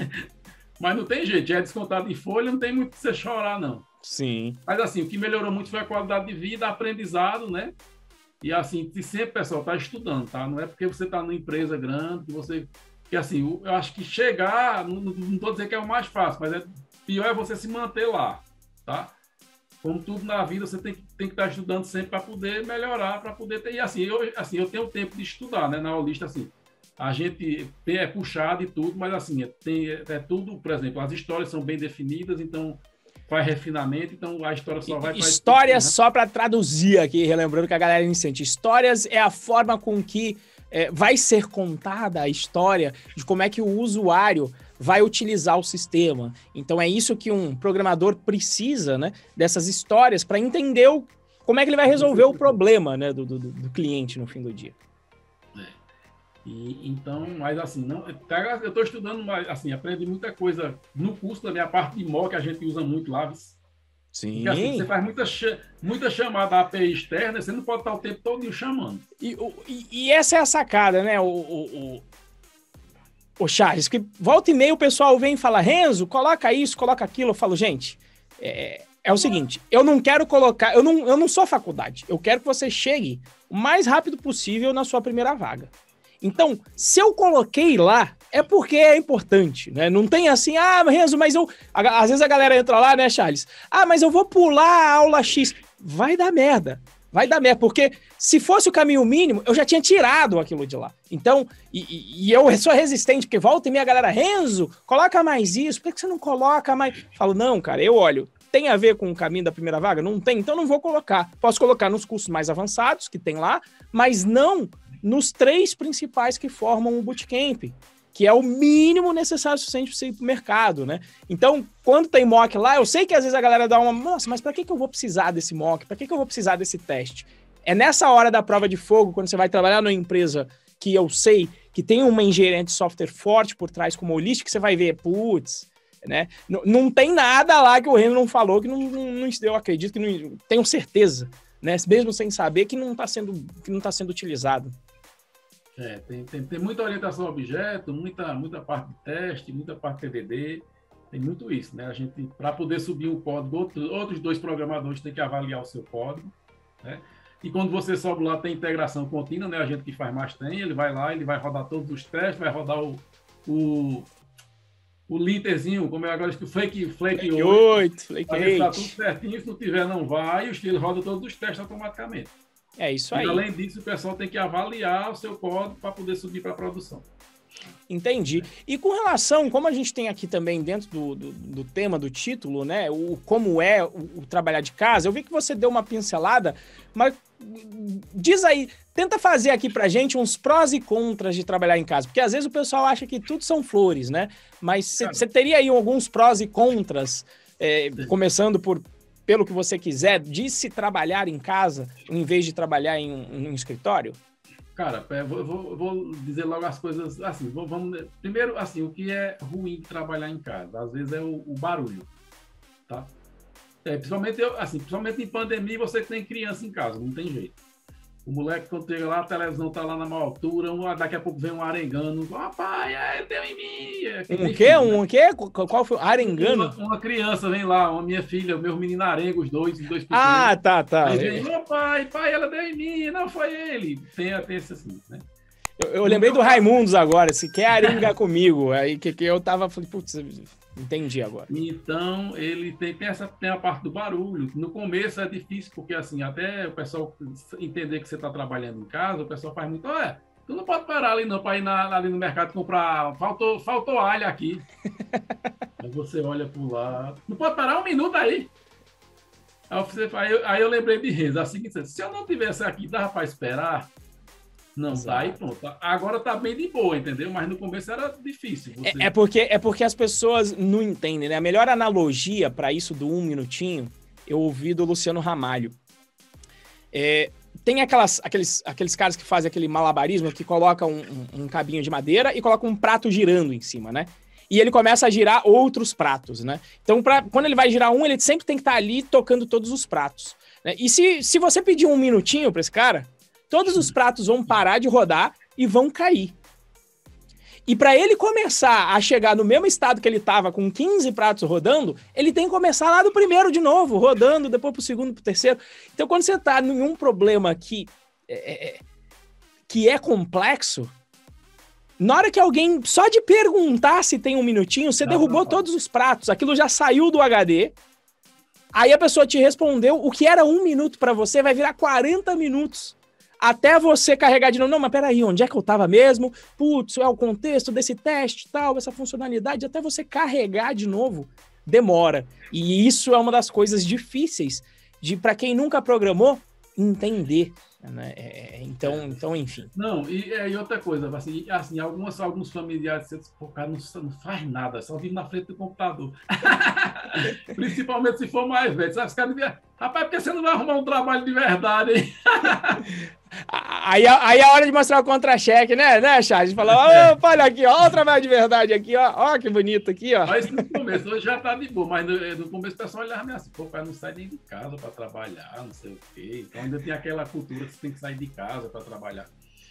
Mas não tem jeito, já é descontado em folha, não tem muito que você chorar, não. Sim. Mas assim, o que melhorou muito foi a qualidade de vida, aprendizado, né? E assim, sempre, pessoal, tá estudando, tá? Não é porque você tá numa empresa grande que você... Que assim, eu acho que chegar, não, não tô dizendo que é o mais fácil, mas é pior é você se manter lá, tá? como tudo na vida, você tem que, tem que estar estudando sempre para poder melhorar, para poder ter... E assim eu, assim, eu tenho tempo de estudar, né? Na Holista, assim, a gente tem, é puxado e tudo, mas assim, é, tem, é tudo, por exemplo, as histórias são bem definidas, então faz refinamento, então a história só vai... Histórias, né? Só para traduzir aqui, relembrando que a galera é iniciante, histórias é a forma com que é, vai ser contada a história de como é que o usuário vai utilizar o sistema. Então é isso que um programador precisa, né, dessas histórias para entender o, como é que ele vai resolver o problema, né, do, do, do cliente no fim do dia. É. E, então, mas assim, não, eu estou estudando, mas assim, aprendi muita coisa no curso da minha parte de M O, que a gente usa muito lá. Sim. Porque assim, você faz muita, muita chamada A P I externa, você não pode estar o tempo todo chamando. E, e, e essa é a sacada, né, o... o, o... Ô, Charles, que volta e meia o pessoal vem e fala, Renzo, coloca isso, coloca aquilo. Eu falo, gente, é, é o seguinte, eu não quero colocar, eu não, eu não sou faculdade, eu quero que você chegue o mais rápido possível na sua primeira vaga. Então, se eu coloquei lá, é porque é importante, né? Não tem assim, ah, Renzo, mas eu... Às vezes a galera entra lá, né, Charles? Ah, mas eu vou pular a aula X. Vai dar merda. Vai dar merda, porque se fosse o caminho mínimo, eu já tinha tirado aquilo de lá. Então, e, e eu sou resistente, porque volta e meia a galera, Renzo, coloca mais isso, por que você não coloca mais? Eu falo, não, cara, eu olho, tem a ver com o caminho da primeira vaga? Não tem, então não vou colocar. Posso colocar nos cursos mais avançados, que tem lá, mas não nos três principais que formam o bootcamp, que é o mínimo necessário suficiente para você ir para o mercado, né? Então, quando tem mock lá, eu sei que às vezes a galera dá uma, nossa, mas para que, que eu vou precisar desse mock? Para que, que eu vou precisar desse teste? É nessa hora da prova de fogo, quando você vai trabalhar numa empresa que eu sei que tem uma engenharia de software forte por trás, como o Holista, que você vai ver, putz, né? Não, não tem nada lá que o Renzo não falou, que não, não, não eu acredito, que não, tenho certeza, né? Mesmo sem saber, que não está sendo, que não tá sendo utilizado. É, tem, tem, tem muita orientação a objeto, muita, muita parte de teste, muita parte de T D D, tem muito isso, né? A gente, para poder subir um código, outro, outros dois programadores têm que avaliar o seu código, né? E quando você sobe lá, tem integração contínua, né? A gente que faz mais tem, ele vai lá, ele vai rodar todos os testes, vai rodar o, o, o literzinho, como é agora, o Flake, Flake oito, Flake oito, tá tudo certinho, se não tiver, não vai, e ele roda todos os testes automaticamente. É isso aí. E, além disso, o pessoal tem que avaliar o seu código para poder subir para a produção. Entendi. E com relação, como a gente tem aqui também dentro do, do, do tema, do título, né, o como é o, o trabalhar de casa, eu vi que você deu uma pincelada, mas diz aí, tenta fazer aqui pra gente uns prós e contras de trabalhar em casa, porque às vezes o pessoal acha que tudo são flores, né, mas você teria aí alguns prós e contras, é, começando por pelo que você quiser, de se trabalhar em casa, em vez de trabalhar em um, em um escritório? Cara, eu vou, vou, vou dizer logo as coisas assim. Vamos, primeiro, assim, o que é ruim de trabalhar em casa? Às vezes é o, o barulho, tá? É, principalmente, eu, assim, principalmente em pandemia, você tem criança em casa, não tem jeito. O moleque, quando chega lá, a televisão tá lá na maior altura, um, daqui a pouco vem um arengano. Papai, é, deu em mim. É, um quê? Filho, um né? quê? Qual foi? Arengano? Uma, uma criança vem lá, uma minha filha, meus meninos arengam, os dois, os dois pequenos. Ah, tá, tá. Aí vem, meu pai, pai, ela deu em mim, não foi ele. Tem, tem esse assim, né? Eu, eu lembrei do Raimundos agora, se quer arengar comigo. Aí que, que eu tava, falei, putz, entendi agora. Então, ele tem, tem, essa, tem a parte do barulho. No começo é difícil, porque assim, até o pessoal entender que você está trabalhando em casa, o pessoal faz muito, olha, tu não pode parar ali não, para ir na, ali no mercado comprar, faltou, faltou alho aqui. Aí você olha por lá, não pode parar um minuto aí. Aí, você, aí, eu, aí eu lembrei de Renzo, assim, se eu não tivesse aqui, dava para esperar. Não, tá aí pronto. Agora tá bem de boa, entendeu? Mas no começo era difícil. Você... É, é, porque, é porque as pessoas não entendem, né? A melhor analogia para isso do um minutinho, eu ouvi do Luciano Ramalho. É, tem aquelas, aqueles, aqueles caras que fazem aquele malabarismo, que colocam um, um, um cabinho de madeira e colocam um prato girando em cima, né? E ele começa a girar outros pratos, né? Então, pra, quando ele vai girar um, ele sempre tem que estar ali tocando todos os pratos, né? E se, se você pedir um minutinho para esse cara, todos os pratos vão parar de rodar e vão cair. E para ele começar a chegar no mesmo estado que ele estava, com quinze pratos rodando, ele tem que começar lá do primeiro de novo, rodando, depois pro segundo, pro terceiro. Então, quando você está em um problema que é, que é complexo, na hora que alguém, só de perguntar se tem um minutinho, você derrubou todos os pratos, aquilo já saiu do H D, Aí a pessoa te respondeu, o que era um minuto para você vai virar quarenta minutos. Até você carregar de novo. Não, mas peraí, onde é que eu tava mesmo? Putz, é o contexto desse teste tal, essa funcionalidade. Até você carregar de novo, demora. E isso é uma das coisas difíceis de, para quem nunca programou, entender. Né? É, então, então, enfim. Não, e, e outra coisa, assim, assim algumas, alguns familiares dizem, pô, o cara não, não faz nada, só vive na frente do computador. Principalmente se for mais velho. Sabe, os caras dizem, rapaz, por que você não vai arrumar um trabalho de verdade, hein? Aí, aí é a hora de mostrar o contra-cheque, né, né, Charles? Falar, opa, olha aqui, ó, o trabalho de verdade aqui, ó, ó, que bonito aqui, ó. Mas no começo, hoje já tá de boa, mas no, no começo o pessoal olhava meio assim, pô, o cara não sai nem de casa para trabalhar, não sei o quê. Então ainda tem aquela cultura que você tem que sair de casa para trabalhar.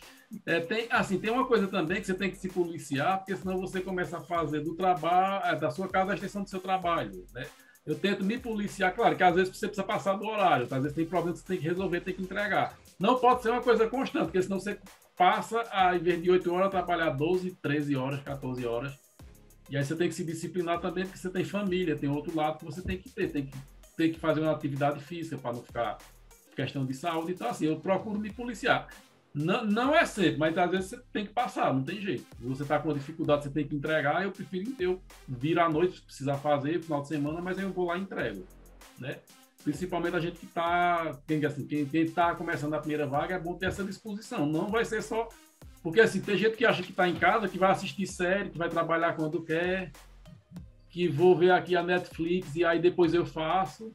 É, tem, assim, tem uma coisa também que você tem que se policiar, porque senão você começa a fazer do trabalho, da sua casa a extensão do seu trabalho, né? Eu tento me policiar, claro que às vezes você precisa passar do horário, às vezes tem problemas que você tem que resolver, tem que entregar. Não pode ser uma coisa constante, porque senão você passa, a, em vez de oito horas, trabalhar doze, treze horas, quatorze horas. E aí você tem que se disciplinar também, porque você tem família, tem outro lado que você tem que ter, tem que, tem que fazer uma atividade física para não ficar questão de saúde. Então, assim, eu procuro me policiar. Não, não é sempre, mas às vezes você tem que passar, não tem jeito. Se você está com dificuldade, você tem que entregar, eu prefiro eu vir à noite, se precisar fazer, final de semana, mas eu vou lá e entrego, né? Principalmente a gente que está, quem assim, quem está começando a primeira vaga, é bom ter essa disposição. Não vai ser só... Porque assim, tem gente que acha que está em casa, que vai assistir série, que vai trabalhar quando quer, que vou ver aqui a Netflix e aí depois eu faço.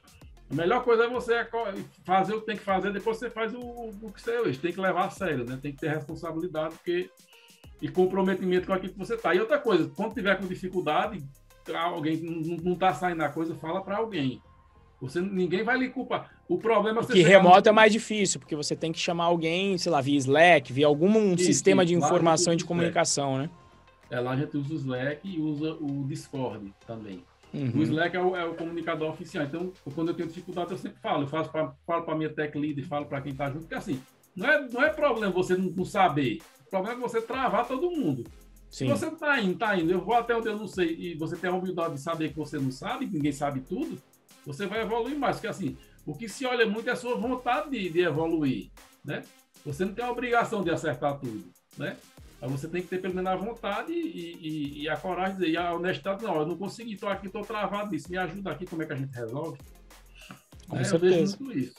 A melhor coisa é você fazer o que tem que fazer, depois você faz o, o que você hoje. Tem que levar a sério, né? Tem que ter responsabilidade porque, e comprometimento com aquilo que você está. E outra coisa, quando tiver com dificuldade, alguém não está saindo a coisa, fala para alguém. Você, ninguém vai lhe culpar. O problema é você... Que remoto no... é mais difícil, porque você tem que chamar alguém, sei lá, via Slack, via algum isso, sistema de informação e de comunicação, né? É, lá a gente usa o Slack e usa o Discord também. Uhum. O Slack é o, é o comunicador oficial. Então, quando eu tenho dificuldade, eu sempre falo. Eu faço pra, falo para a minha tech lead e falo para quem está junto. Porque assim, não é, não é problema você não, não saber. O problema é você travar todo mundo. Sim. Se você está indo, está indo, eu vou até onde eu não sei, e você tem a humildade de saber que você não sabe, que ninguém sabe tudo, você vai evoluir mais. Porque assim, o que se olha muito é a sua vontade de, de evoluir, né? Você não tem a obrigação de acertar tudo, né? Aí você tem que ter pelo menos a vontade e, e, e a coragem de dizer, e a honestidade, não, eu não consegui, estou aqui, estou travado nisso, me ajuda aqui, como é que a gente resolve? Com é, certeza. Eu vejo muito isso.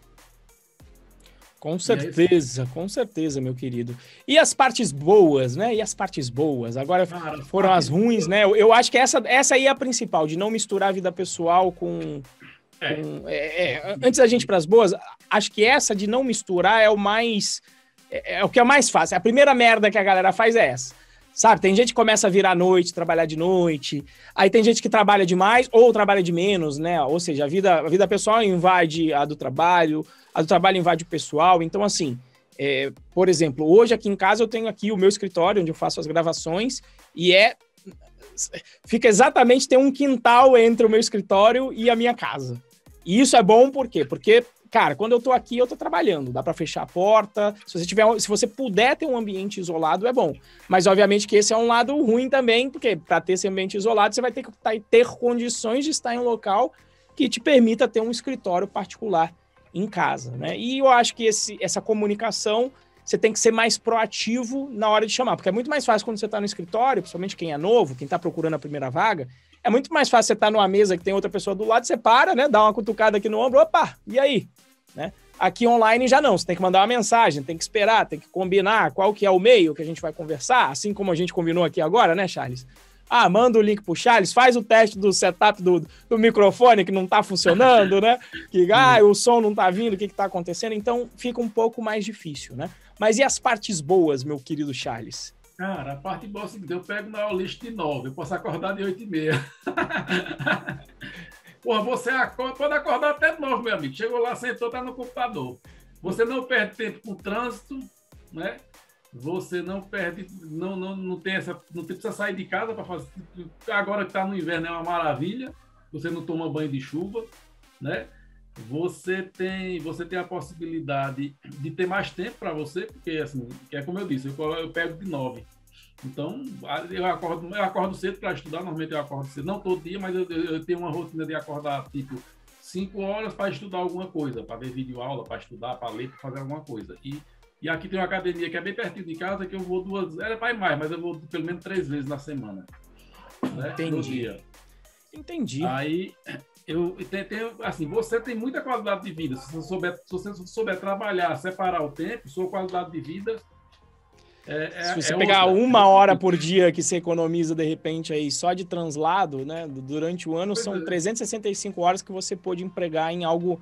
Com certeza, com certeza, meu querido. E as partes boas, né? E as partes boas? Agora Cara, foram as ruins, boas. né? Eu, eu acho que essa, essa aí é a principal, de não misturar a vida pessoal com... É. com é, é, antes da gente ir para as boas, acho que essa de não misturar é o mais... É, é o que é mais fácil. A primeira merda que a galera faz é essa. Sabe, tem gente que começa a virar à noite, trabalhar de noite. Aí tem gente que trabalha demais ou trabalha de menos, né? Ou seja, a vida, a vida pessoal invade a do trabalho, a do trabalho invade o pessoal. Então, assim, é, por exemplo, hoje aqui em casa eu tenho aqui o meu escritório, onde eu faço as gravações, e é... Fica exatamente, tem um quintal entre o meu escritório e a minha casa. E isso é bom por quê? Porque... Cara, quando eu tô aqui, eu tô trabalhando. Dá para fechar a porta. Se você tiver, se você puder ter um ambiente isolado, é bom. Mas, obviamente, que esse é um lado ruim também, porque para ter esse ambiente isolado, você vai ter que ter condições de estar em um local que te permita ter um escritório particular em casa, né? E eu acho que esse, essa comunicação, você tem que ser mais proativo na hora de chamar, porque é muito mais fácil quando você tá no escritório, principalmente quem é novo, quem tá procurando a primeira vaga, é muito mais fácil você estar numa mesa que tem outra pessoa do lado, você para, né? Dá uma cutucada aqui no ombro, opa, e aí? Né? Aqui online já não, você tem que mandar uma mensagem, tem que esperar, tem que combinar qual que é o meio que a gente vai conversar, assim como a gente combinou aqui agora, né, Charles? Ah, manda o link pro Charles, faz o teste do setup do, do microfone que não tá funcionando, né? Que ah, o som não tá vindo, o que que tá acontecendo? Então fica um pouco mais difícil, né? Mas e as partes boas, meu querido Charles? Cara, a parte boa é o seguinte, eu pego na lista de nove, eu posso acordar de oito e meia. Porra, você acorda, pode acordar até de nove, meu amigo. Chegou lá, sentou, tá no computador. Você não perde tempo com trânsito, né? Você não perde, não, não, não tem essa, não precisa sair de casa para fazer. Agora que tá no inverno é uma maravilha. Você não toma banho de chuva, né? Você tem, você tem a possibilidade de ter mais tempo para você, porque assim, é como eu disse, eu, eu pego de nove. Então, eu acordo, eu acordo cedo para estudar, normalmente eu acordo cedo, não todo dia, mas eu, eu tenho uma rotina de acordar, tipo, cinco horas para estudar alguma coisa, para ver vídeo aula, para estudar, para ler, para fazer alguma coisa. E, e aqui tem uma academia que é bem pertinho de casa, que eu vou duas, era para ir mais, mas eu vou pelo menos três vezes na semana. Né? Entendi. Entendi. Aí, eu tenho, tenho, assim, você tem muita qualidade de vida, se você souber, se você souber trabalhar, separar o tempo, sua qualidade de vida... É, é, Se você é pegar outra. uma hora por dia que você economiza de repente aí só de translado, né? Durante o ano Pois são é. trezentas e sessenta e cinco horas que você pode empregar em algo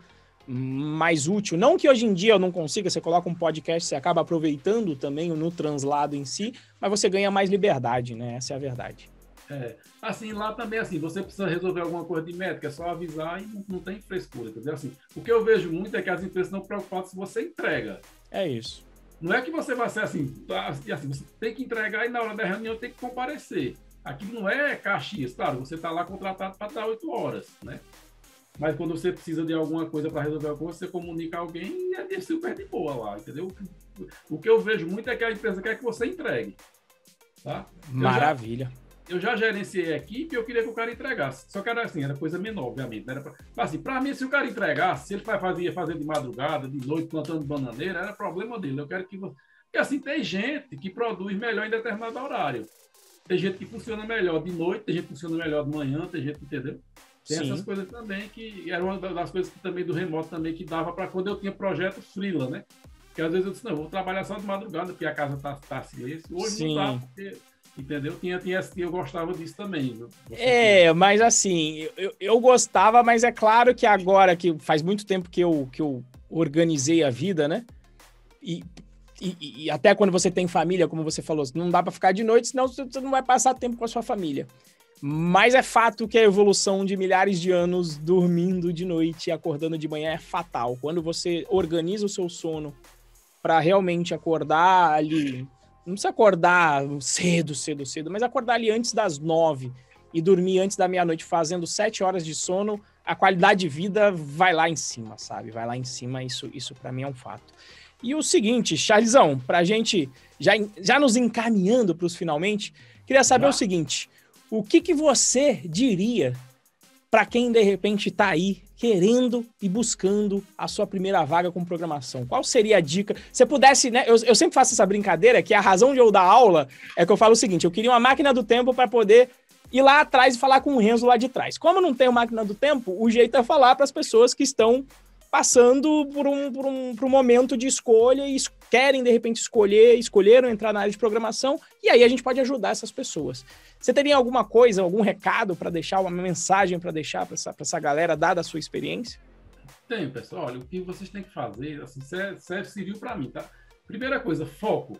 mais útil. Não que hoje em dia eu não consiga, você coloca um podcast, você acaba aproveitando também no translado em si, mas você ganha mais liberdade, né? Essa é a verdade. É. Assim, lá também, assim, você precisa resolver alguma coisa de médica, é só avisar e não, não tem frescura, entendeu? Assim, o que eu vejo muito é que as empresas estão preocupadas se você entrega. É isso. Não é que você vai ser assim, assim, você tem que entregar e na hora da reunião tem que comparecer. Aquilo não é Caxias, claro, você está lá contratado para dar oito horas, né? Mas quando você precisa de alguma coisa para resolver alguma coisa, você comunica a alguém e é super de boa lá, entendeu? O que eu vejo muito é que a empresa quer que você entregue. Tá? Maravilha. Eu já, eu já gerenciei a equipe e eu queria que o cara entregasse. Só que era assim, era coisa menor, obviamente. Era pra, assim, para mim, se o cara entregasse, se ele fazia fazer de madrugada, de noite, plantando bananeira, era problema dele. Eu quero que você... Porque assim, tem gente que produz melhor em determinado horário. Tem gente que funciona melhor de noite, tem gente que funciona melhor de manhã, tem gente que, entendeu? Tem Sim. essas coisas também que eram uma das coisas que também do remoto também que dava para quando eu tinha projeto freela, né? Porque às vezes eu disse, não, eu vou trabalhar só de madrugada, porque a casa tá, tá silêncio. Hoje Sim. não dá, porque... Entendeu? Tinha, tinha, eu gostava disso também. Você é, tinha. Mas assim, eu, eu gostava, mas é claro que agora, que faz muito tempo que eu, que eu organizei a vida, né? E, e, e até quando você tem família, como você falou, não dá para ficar de noite, senão você não vai passar tempo com a sua família. Mas é fato que a evolução de milhares de anos dormindo de noite e acordando de manhã é fatal. Quando você organiza o seu sono para realmente acordar ali... Não precisa acordar cedo, cedo, cedo, mas acordar ali antes das nove e dormir antes da meia-noite fazendo sete horas de sono, a qualidade de vida vai lá em cima, sabe? Vai lá em cima, isso, isso para mim é um fato. E o seguinte, Charlesão, pra gente já, já nos encaminhando para os finalmente, queria saber ah. o seguinte, o que, que você diria para quem de repente tá aí querendo e buscando a sua primeira vaga com programação? Qual seria a dica? Se pudesse, né? Eu, eu sempre faço essa brincadeira, que a razão de eu dar aula é que eu falo o seguinte, eu queria uma máquina do tempo para poder ir lá atrás e falar com o Renzo lá de trás. Como não tenho máquina do tempo, o jeito é falar para as pessoas que estão passando por um, por, um, por um momento de escolha e querem, de repente, escolher, escolheram entrar na área de programação, e aí a gente pode ajudar essas pessoas. Você teria alguma coisa, algum recado para deixar, uma mensagem para deixar para essa, essa galera, dada a sua experiência? Tem, pessoal. Olha, o que vocês têm que fazer, assim, serve civil para mim, tá? Primeira coisa, foco,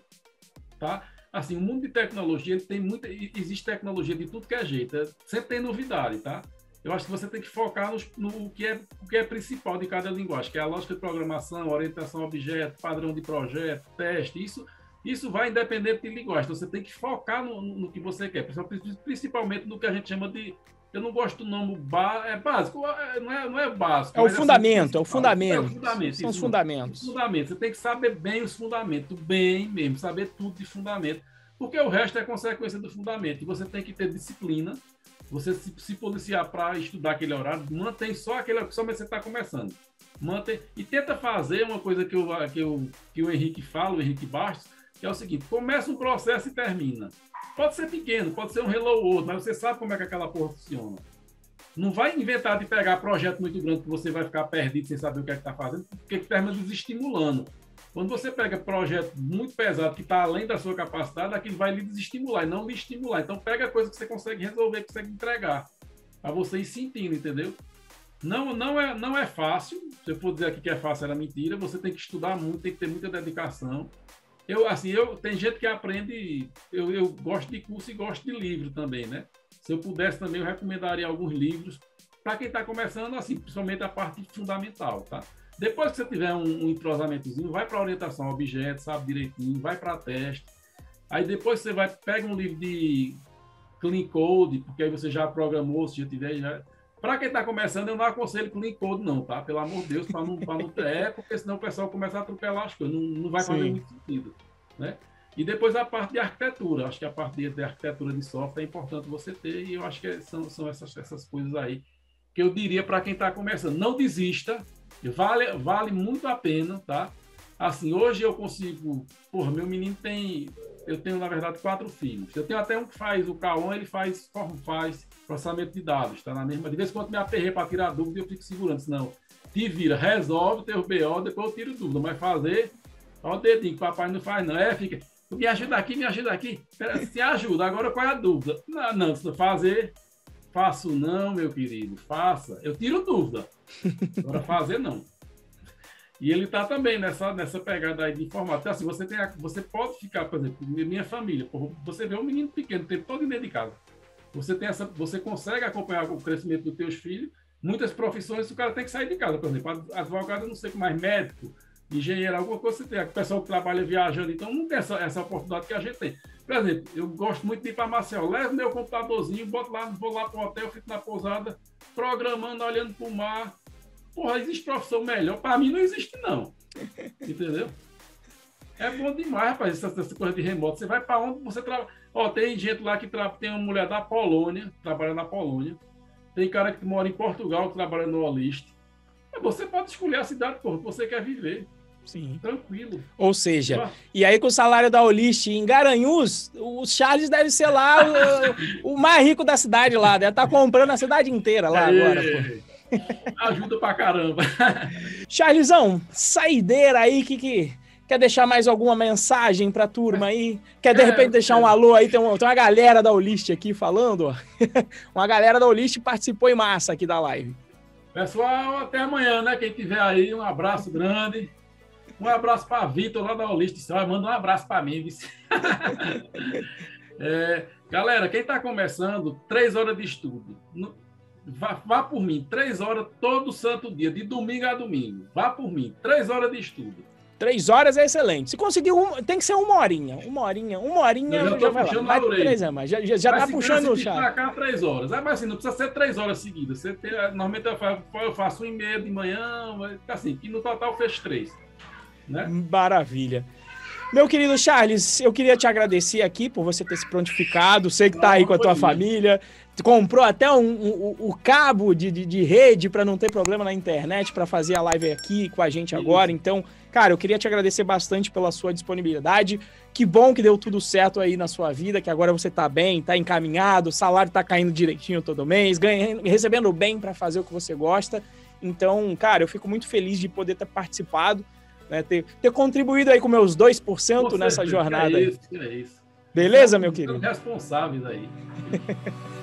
tá? Assim, o mundo de tecnologia, ele tem muita, existe tecnologia de tudo que é jeito, sempre tem novidade, tá? Eu acho que você tem que focar no, no que, é, o que é principal de cada linguagem, que é a lógica de programação, orientação a objeto, padrão de projeto, teste, isso, isso vai independente de linguagem. Então, você tem que focar no, no que você quer, principalmente no que a gente chama de... Eu não gosto do nome ba, é básico, não é, não é básico. É o fundamento, assim, é o fundamento. É o fundamento. São isso, os fundamentos. Os fundamentos. Você tem que saber bem os fundamentos, bem mesmo, saber tudo de fundamento, porque o resto é consequência do fundamento. E você tem que ter disciplina, você se, se policiar para estudar aquele horário, mantém só aquele, somente você está começando. Mantém, e tenta fazer uma coisa que, eu, que, eu, que o Henrique fala, o Henrique Bastos, que é o seguinte, começa um processo e termina. Pode ser pequeno, pode ser um hello world, mas você sabe como é que aquela porra funciona. Não vai inventar de pegar projeto muito grande que você vai ficar perdido sem saber o que é que está fazendo, porque termina desestimulando. Quando você pega projeto muito pesado que está além da sua capacidade, aquilo vai lhe desestimular e não lhe estimular. Então pega coisa que você consegue resolver, que consegue entregar, para você ir sentindo, entendeu? Não, não, é, não é fácil. Se eu for dizer aqui que é fácil, era mentira. Você tem que estudar muito, tem que ter muita dedicação. Eu, assim, eu, tem gente que aprende... Eu, eu gosto de curso e gosto de livro também, né? Se eu pudesse também, eu recomendaria alguns livros para quem está começando, assim, principalmente a parte fundamental, tá? Depois que você tiver um, um entrosamentozinho, vai para orientação a objetos, sabe direitinho, vai para teste. Aí depois você vai, pega um livro de Clean Code, porque aí você já programou, se já tiver... Já... Para quem está começando, eu não aconselho Clean Code não, tá? Pelo amor de Deus, para não, não ter... É, porque senão o pessoal começa a atropelar as coisas, não, não vai fazer Sim. muito sentido, né? E depois a parte de arquitetura. Acho que a parte de, de arquitetura de software é importante você ter, e eu acho que são, são essas, essas coisas aí que eu diria para quem está começando. Não desista, vale, vale muito a pena, tá? Assim, hoje eu consigo... Porra, meu menino tem... Eu tenho, na verdade, quatro filhos. Eu tenho até um que faz o Cauã, ele faz, faz processamento de dados, tá na mesma... De vez em quando me aperrei para tirar dúvida e eu fico segurando, senão te vira, resolve, teu B O, depois eu tiro dúvida, mas fazer... Olha o dedinho que o papai não faz, não. É, fica... Me ajuda aqui, me ajuda aqui. Se ajuda, agora qual é a dúvida? Não, não, se fazer... Faço não, meu querido, faça. Eu tiro dúvida. Agora fazer não. E ele está também nessa, nessa pegada aí de informática. Então, assim, você, tem a, você pode ficar, por exemplo, minha família, você vê um menino pequeno, o tempo todo dentro de casa. Você, tem essa, você consegue acompanhar o crescimento dos teus filhos. Muitas profissões, o cara tem que sair de casa. Por exemplo, advogado, não sei como mais, médico, engenheiro, alguma coisa você tem. O pessoal que trabalha viajando, então não tem essa, essa oportunidade que a gente tem. Por exemplo, eu gosto muito de ir para Maceió. Levo meu computadorzinho, boto lá, vou lá para o hotel, fico na pousada, programando, olhando para o mar. Porra, existe profissão melhor? Para mim não existe, não. Entendeu? É bom demais, rapaz, essa, essa coisa de remoto. Você vai para onde você trabalha. Ó, tem gente lá que tra... tem uma mulher da Polônia, trabalha na Polônia. Tem cara que mora em Portugal, que trabalha no Olist. Mas você pode escolher a cidade, porra, que você quer viver. Sim. Tranquilo. Ou seja, ah. e aí com o salário da Olist em Garanhuns, o Charles deve ser lá o, o mais rico da cidade lá. Deve estar comprando a cidade inteira lá é. agora, pô. Ajuda pra caramba. Charlesão, saideira aí, que, que quer deixar mais alguma mensagem pra turma aí? Quer de repente deixar um alô aí? Tem uma, tem uma galera da Olist aqui falando, ó. Uma galera da Olist participou em massa aqui da live. Pessoal, até amanhã, né? Quem tiver aí, um abraço grande. Um abraço para Vitor lá da Olist. Manda um abraço para mim. É, galera, quem está começando, três horas de estudo. Vá, vá por mim, três horas todo santo dia, de domingo a domingo. Vá por mim, três horas de estudo. Três horas é excelente. Se conseguir, um, tem que ser uma horinha. Uma horinha, uma horinha. Eu já, já vai lá. Vai três é mais. Já, já, já tá puxando o chá. Pra cá, três horas. É, mas assim, não precisa ser três horas seguidas. Você tem, normalmente eu faço, eu faço um e meia de manhã, mas assim, que no total fez três. Né? Maravilha. Meu querido Charles, eu queria te agradecer aqui por você ter se prontificado. Sei que tá aí com a tua família. Comprou até um, um, um, um cabo de, de, de rede para não ter problema na internet, para fazer a live aqui com a gente agora. Então, cara, eu queria te agradecer bastante pela sua disponibilidade. Que bom que deu tudo certo aí na sua vida, que agora você tá bem, tá encaminhado, o salário tá caindo direitinho todo mês, ganhando, recebendo bem para fazer o que você gosta. Então, cara, eu fico muito feliz de poder ter participado, né, ter, ter contribuído aí com meus dois por cento nessa jornada. É isso, é isso. Beleza, meu querido? Responsáveis aí.